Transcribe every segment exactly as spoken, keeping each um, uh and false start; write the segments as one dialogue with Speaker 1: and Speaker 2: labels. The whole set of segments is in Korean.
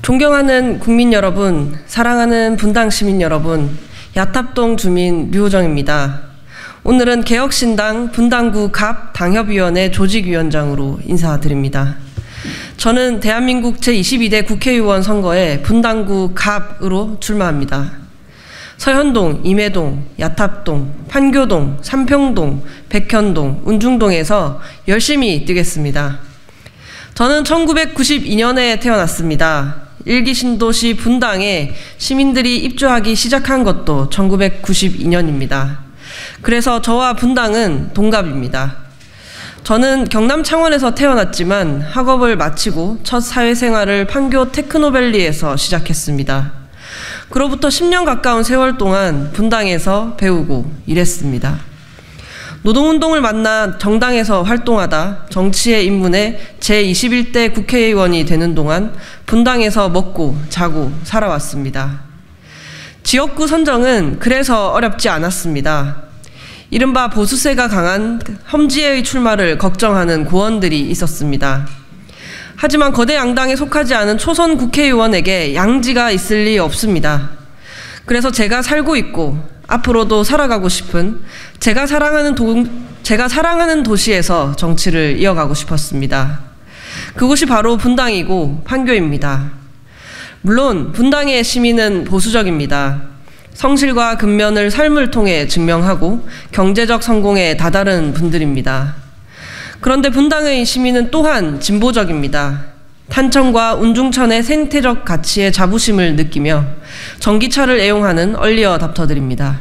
Speaker 1: 존경하는 국민 여러분, 사랑하는 분당 시민 여러분, 야탑동 주민 류호정입니다. 오늘은 개혁신당 분당구 갑 당협위원회 조직위원장으로 인사드립니다. 저는 대한민국 제이십이 대 국회의원 선거에 분당구 갑으로 출마합니다. 서현동, 임해동, 야탑동, 판교동, 삼평동, 백현동, 운중동에서 열심히 뛰겠습니다. 저는 천구백구십이 년에 태어났습니다. 일기 신도시 분당에 시민들이 입주하기 시작한 것도 천구백구십이 년입니다. 그래서 저와 분당은 동갑입니다. 저는 경남 창원에서 태어났지만 학업을 마치고 첫 사회생활을 판교 테크노밸리에서 시작했습니다. 그로부터 십 년 가까운 세월 동안 분당에서 배우고 일했습니다. 노동운동을 만나 정당에서 활동하다 정치에 입문해 제이십일 대 국회의원이 되는 동안 분당에서 먹고 자고 살아왔습니다. 지역구 선정은 그래서 어렵지 않았습니다. 이른바 보수세가 강한 험지의 출마를 걱정하는 고원들이 있었습니다. 하지만 거대 양당에 속하지 않은 초선 국회의원에게 양지가 있을 리 없습니다. 그래서 제가 살고 있고 앞으로도 살아가고 싶은 제가 사랑하는 도, 제가 사랑하는 도시에서 정치를 이어가고 싶었습니다. 그곳이 바로 분당이고 판교입니다. 물론 분당의 시민은 보수적입니다. 성실과 근면을 삶을 통해 증명하고 경제적 성공에 다다른 분들입니다. 그런데 분당의 시민은 또한 진보적입니다. 탄천과 운중천의 생태적 가치에 자부심을 느끼며 전기차를 애용하는 얼리어답터들입니다.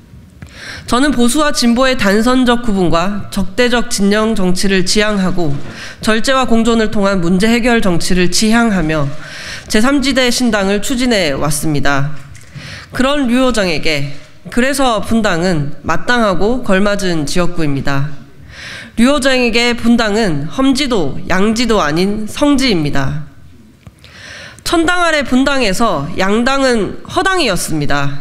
Speaker 1: 저는 보수와 진보의 단선적 구분과 적대적 진영 정치를 지향하고 절제와 공존을 통한 문제 해결 정치를 지향하며 제삼 지대 신당을 추진해 왔습니다. 그런 류호정에게 그래서 분당은 마땅하고 걸맞은 지역구입니다. 류호정에게 분당은 험지도 양지도 아닌 성지입니다. 천당 아래 분당에서 양당은 허당이었습니다.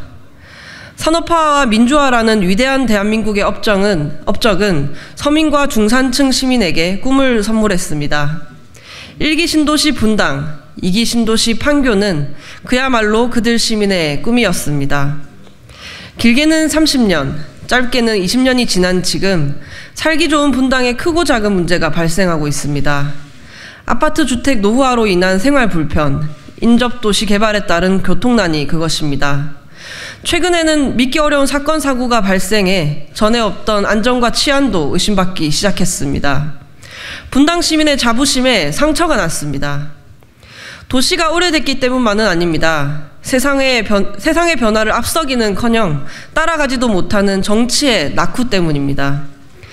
Speaker 1: 산업화와 민주화라는 위대한 대한민국의 업적은, 업적은 서민과 중산층 시민에게 꿈을 선물했습니다. 일기 신도시 분당, 이기 신도시 판교는 그야말로 그들 시민의 꿈이었습니다. 길게는 삼십 년, 짧게는 이십 년이 지난 지금 살기 좋은 분당에 크고 작은 문제가 발생하고 있습니다. 아파트 주택 노후화로 인한 생활 불편, 인접도시 개발에 따른 교통난이 그것입니다. 최근에는 믿기 어려운 사건 사고가 발생해 전에 없던 안전과 치안도 의심받기 시작했습니다. 분당 시민의 자부심에 상처가 났습니다. 도시가 오래됐기 때문만은 아닙니다. 세상의, 변, 세상의 변화를 앞서기는커녕 따라가지도 못하는 정치의 낙후 때문입니다.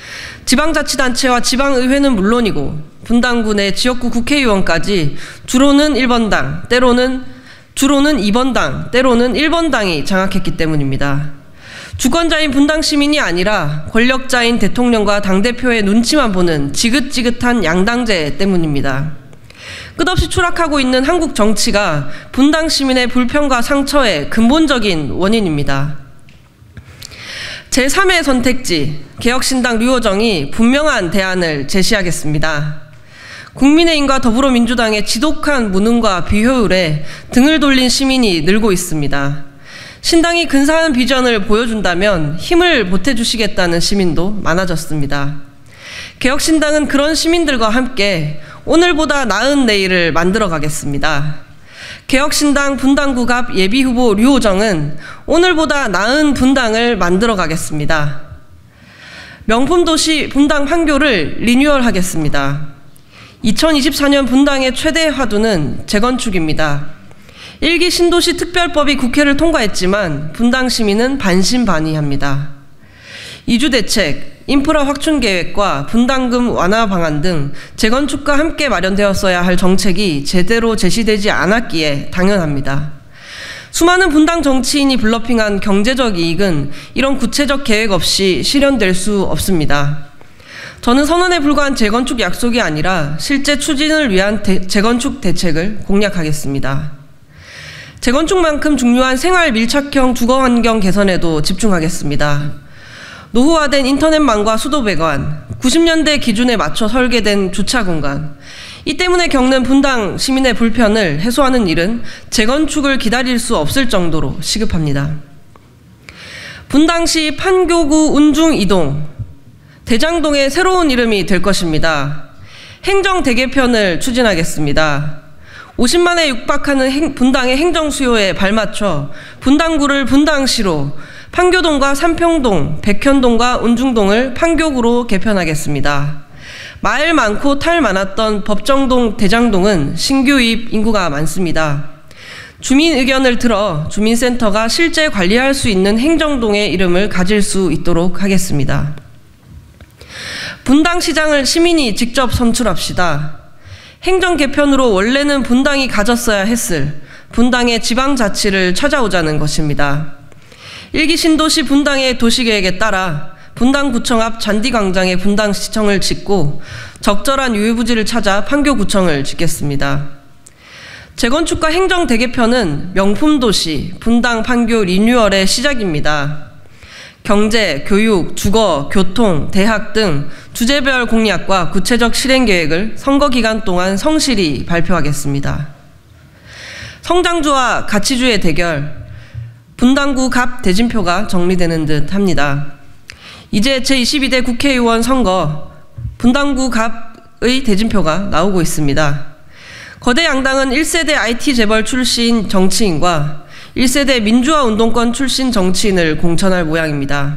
Speaker 1: 지방자치단체와 지방의회는 물론이고 분당구 내 지역구 국회의원까지 주로는 일 번 당, 때로는 주로는 이 번 당, 때로는 일 번 당이 장악했기 때문입니다. 주권자인 분당 시민이 아니라 권력자인 대통령과 당대표의 눈치만 보는 지긋지긋한 양당제 때문입니다. 끝없이 추락하고 있는 한국 정치가 분당 시민의 불평과 상처의 근본적인 원인입니다. 제삼의 선택지, 개혁신당 류호정이 분명한 대안을 제시하겠습니다. 국민의힘과 더불어민주당의 지독한 무능과 비효율에 등을 돌린 시민이 늘고 있습니다. 신당이 근사한 비전을 보여준다면 힘을 보태주시겠다는 시민도 많아졌습니다. 개혁신당은 그런 시민들과 함께 오늘보다 나은 내일을 만들어 가겠습니다. 개혁신당 분당구 갑 예비후보 류호정은 오늘보다 나은 분당을 만들어 가겠습니다. 명품도시 분당 판교를 리뉴얼하겠습니다. 이천이십사 년 분당의 최대 화두는 재건축입니다. 일기 신도시 특별법이 국회를 통과했지만 분당 시민은 반신반의합니다. 이주 대책, 인프라 확충 계획과 분담금 완화 방안 등 재건축과 함께 마련되었어야 할 정책이 제대로 제시되지 않았기에 당연합니다. 수많은 분당 정치인이 블러핑한 경제적 이익은 이런 구체적 계획 없이 실현될 수 없습니다. 저는 선언에 불과한 재건축 약속이 아니라 실제 추진을 위한 대, 재건축 대책을 공약하겠습니다. 재건축만큼 중요한 생활 밀착형 주거환경 개선에도 집중하겠습니다. 노후화된 인터넷망과 수도배관, 구십 년대 기준에 맞춰 설계된 주차공간, 이 때문에 겪는 분당 시민의 불편을 해소하는 일은 재건축을 기다릴 수 없을 정도로 시급합니다. 분당시 판교구 운중 이 동, 대장동의 새로운 이름이 될 것입니다. 행정대개편을 추진하겠습니다. 오십만에 육박하는 행, 분당의 행정 수요에 발맞춰 분당구를 분당시로, 판교동과 삼평동, 백현동과 운중동을 판교구로 개편하겠습니다. 말 많고 탈 많았던 법정동, 대장동은 신규 유입 인구가 많습니다. 주민 의견을 들어 주민센터가 실제 관리할 수 있는 행정동의 이름을 가질 수 있도록 하겠습니다. 분당시장을 시민이 직접 선출합시다. 행정 개편으로 원래는 분당이 가졌어야 했을 분당의 지방자치를 찾아오자는 것입니다. 일기 신도시 분당의 도시계획에 따라 분당구청 앞 잔디광장에 분당시청을 짓고 적절한 유휴부지를 찾아 판교구청을 짓겠습니다. 재건축과 행정 대개편은 명품도시 분당 판교 리뉴얼의 시작입니다. 경제, 교육, 주거, 교통, 대학 등 주제별 공약과 구체적 실행 계획을 선거 기간 동안 성실히 발표하겠습니다. 성장주와 가치주의 대결, 분당구 갑 대진표가 정리되는 듯 합니다. 이제 제이십이 대 국회의원 선거, 분당구 갑의 대진표가 나오고 있습니다. 거대 양당은 일 세대 아이티 재벌 출신 정치인과 일 세대 민주화 운동권 출신 정치인을 공천할 모양입니다.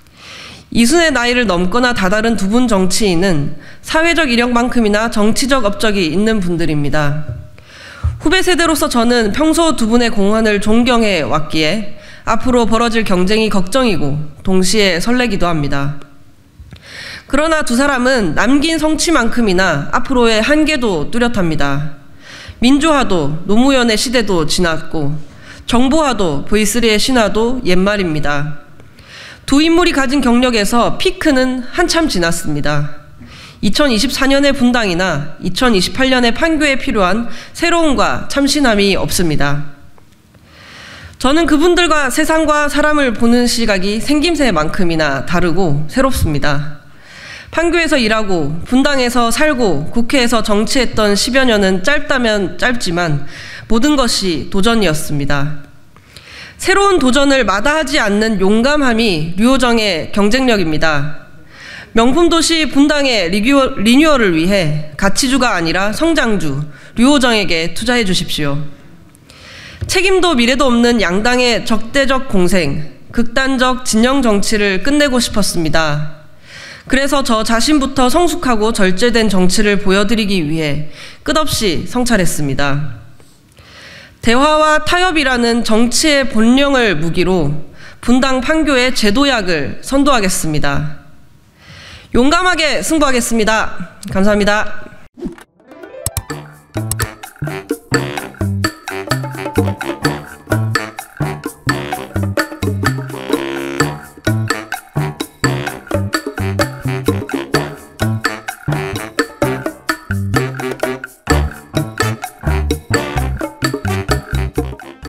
Speaker 1: 이순의 나이를 넘거나 다다른 두 분 정치인은 사회적 이력만큼이나 정치적 업적이 있는 분들입니다. 후배 세대로서 저는 평소 두 분의 공헌을 존경해 왔기에 앞으로 벌어질 경쟁이 걱정이고 동시에 설레기도 합니다. 그러나 두 사람은 남긴 성취만큼이나 앞으로의 한계도 뚜렷합니다. 민주화도 노무현의 시대도 지났고 정보화도 브이 쓰리의 신화도 옛말입니다. 두 인물이 가진 경력에서 피크는 한참 지났습니다. 이천이십사 년의 분당이나 이천이십팔 년의 판교에 필요한 새로움과 참신함이 없습니다. 저는 그분들과 세상과 사람을 보는 시각이 생김새만큼이나 다르고 새롭습니다. 판교에서 일하고 분당에서 살고 국회에서 정치했던 십여 년은 짧다면 짧지만 모든 것이 도전이었습니다. 새로운 도전을 마다하지 않는 용감함이 류호정의 경쟁력입니다. 명품도시 분당의 리뉴얼을 위해 가치주가 아니라 성장주 류호정에게 투자해 주십시오. 책임도 미래도 없는 양당의 적대적 공생, 극단적 진영 정치를 끝내고 싶었습니다. 그래서 저 자신부터 성숙하고 절제된 정치를 보여드리기 위해 끝없이 성찰했습니다. 대화와 타협이라는 정치의 본령을 무기로 분당 판교의 제도약을 선도하겠습니다. 용감하게 승부하겠습니다. 감사합니다.